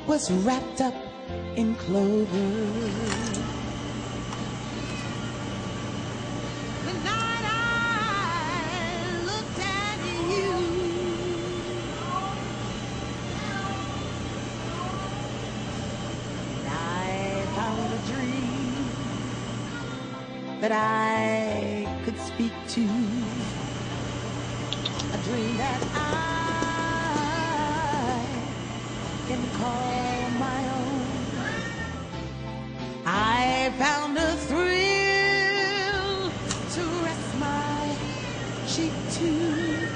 was wrapped up in clover. The night I looked at you, and I found a dream that I could speak to, a dream that I can call my own. I found a thrill to rest my cheek to.